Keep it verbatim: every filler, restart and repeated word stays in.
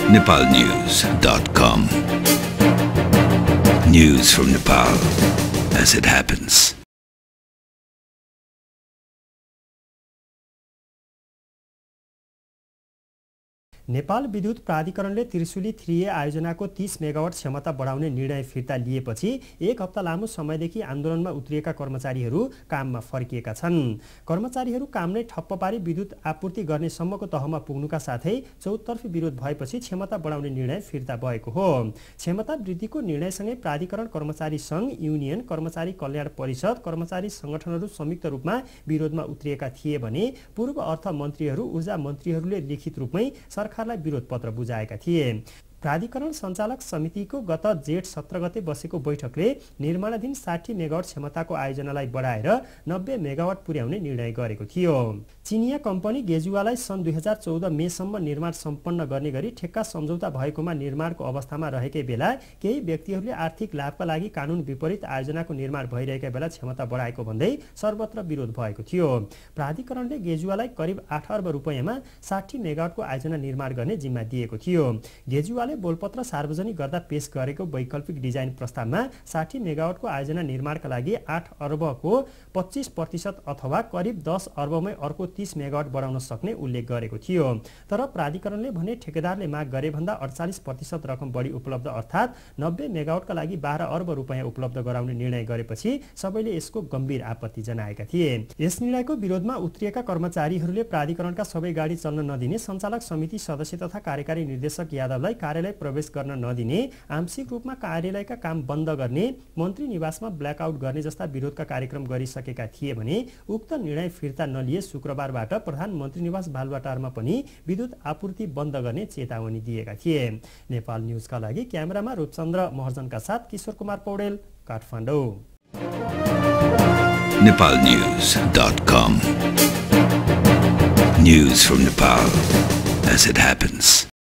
nepal news dot com. News from Nepal as it happens. Nepal विद्युत प्राधिकरणले Trishuli three ए आयोजनाको तीस megawatt क्षमता बढाउने निर्णय फिर्ता लिएपछि एक हप्ता लामो समयदेखि आन्दोलनमा उत्रिएका कर्मचारीहरू काममा फर्किएका छन्। कर्मचारीहरू काम नै ठप्प पारी विद्युत आपूर्ति गर्ने सम्मको तहमा पुग्नुका साथै चौतर्फी विरोध भएपछि क्षमता बढाउने निर्णय फिर्ता भएको हो। क्षमता वृद्धिको निर्णयसँगै प्राधिकरण, कर्मचारी सङ्घ, युनियन, कर्मचारी कल्याण परिषद, कर्मचारी सङ्गठनहरू संयुक्त रूपमा विरोधमा उत्रिएका थिए भने पूर्व अर्थ मन्त्रीहरू, ऊर्जा मन्त्रीहरूले लिखित रूपमै सरकार विरोध पत्र बुझाएका थिए। प्राधिकरण सञ्चालक समितिको गत जेठ सत्र गते बसेको बैठकले निर्माणाधीन साठी मेगावाट क्षमताको आयोजनालाई बढाएर नब्बे मेगावाट पुर्याउने निर्णय गरेको थियो। चिनिया कम्पनी गेजुवालाई सन् दुई हजार चौध मेसम्म निर्माण सम्पन्न गर्ने गरी ठेक्का सम्झौता भएकोमा निर्माणको अवस्थामा रहेकै बेला केही व्यक्तिहरूले आर्थिक लाभका लागि कानुन विपरीत आयोजनाको निर्माण भइरहेका बेला क्षमता बढाएको भन्दै सर्वत्र विरोध भएको थियो। प्राधिकरणले गेजुवालाई करिब आठ अर्ब रुपियाँमा साठी मेगावाटको आयोजना निर्माण गर्ने जिम्मा दिएको थियो। गेजुवा बोलपत्र सार्वजनिक गर्दा पेश गरेको वैकल्पिक डिजाइन प्रस्तावमा साठी मेगावाटको आयोजना निर्माणका लागि आठ अर्बको पच्चीस प्रतिशत अथवा करिब दस अर्बमै अर्को तीस मेगावाट बढाउन सक्ने उल्लेख गरेको थियो। तर प्राधिकरणले भने ठेकेदारले माग गरे भन्दा अडचालिस प्रतिशत रकम बढी उपलब्ध अर्थात् नब्बे मेगावाटका लागि बाह्र अर्ब रुपियाँ उपलब्ध गराउने निर्णय गरेपछि सबैले यसको गम्भीर आपत्ति जनाएका थिए। यस निर्णयको विरोधमा उत्रिएका कर्मचारीहरूले प्राधिकरणका सबै गाडी चल्न नदिने, सञ्चालक समिति सदस्य तथा कार्यकारी निर्देशक यादवलाई कार्यालय प्रवेश गर्न नदिने, आंशिक रूपमा कार्यालयका काम बन्द गर्ने, मन्त्री निवासमा ब्ल्याकआउट गर्ने जस्ता विरोधका कार्यक्रम गरिसकेका थिए भने उक्त निर्णय फिर्ता नलिए शुक्रबारबाट प्रधानमन्त्री निवास बालुवाटारमा पनि विद्युत आपूर्ति बन्द गर्ने चेतावनी दिएका थिए। नेपाल न्यूजका लागि क्यामेरामा रूपचन्द्र महर्जनका साथ Kishore Kumar Paudel, Kathmandu. nepal news dot com. News from Nepal as it happens.